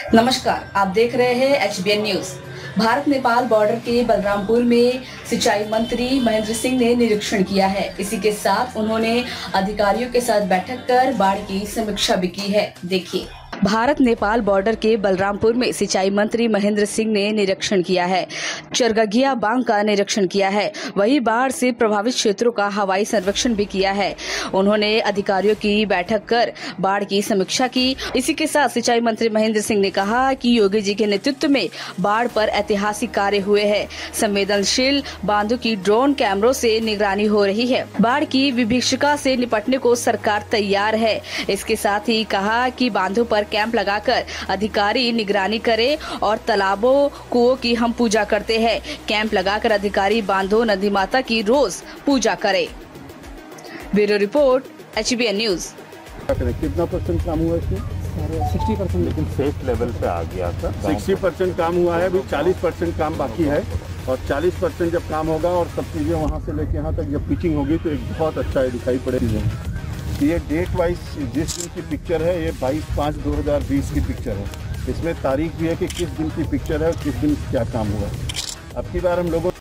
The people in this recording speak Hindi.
नमस्कार, आप देख रहे हैं HBN news. Bharat Nepal border के बलरामपुर में सिंचाई मंत्री महेंद्र सिंह ने निरीक्षण किया है। इसी के साथ उन्होंने अधिकारियों के साथ बैठक कर बाढ़ की समीक्षा भी की है। देखिए, भारत नेपाल बॉर्डर के बलरामपुर में सिंचाई मंत्री महेंद्र सिंह ने निरीक्षण किया है। चरगगिया बांध का निरीक्षण किया है। वहीं बाढ़ से प्रभावित क्षेत्रों का हवाई सर्वेक्षण भी किया है। उन्होंने अधिकारियों की बैठक कर बाढ़ की समीक्षा की। इसी के साथ सिंचाई मंत्री महेंद्र सिंह ने कहा कि योगी जी के नेतृत्व में बाढ़ पर ऐतिहासिक कार्य हुए हैं। संवेदनशील बांधों की ड्रोन कैमरों से निगरानी हो रही है। बाढ़ की विभीषिका से निपटने को सरकार तैयार है। इसके साथ ही कहा कि बांधों पर कैंप लगाकर अधिकारी निगरानी करें और तालाबों कुओं की हम पूजा करते हैं। कैंप लगाकर अधिकारी बांधों नदी माता की रोज पूजा करें। Bureau report, HBN news. कितना परसेंट काम हुआ इसमें? 60%, लेकिन सेफ लेवल पे आ गया था। 60% काम हुआ है, अभी 40% काम बाकी है। और 40% जब काम होगा और सब चीज़ें वहाँ से लेके यहाँ तक जब पिचिंग होगी तो एक बहुत अच्छा दिखाई पड़ेगी। ये डेट वाइज जिस दिन की पिक्चर है, ये 22/5/2020 की पिक्चर है। इसमें तारीख भी है कि किस दिन की पिक्चर है और किस दिन क्या काम हुआ। अब की बार हम लोगों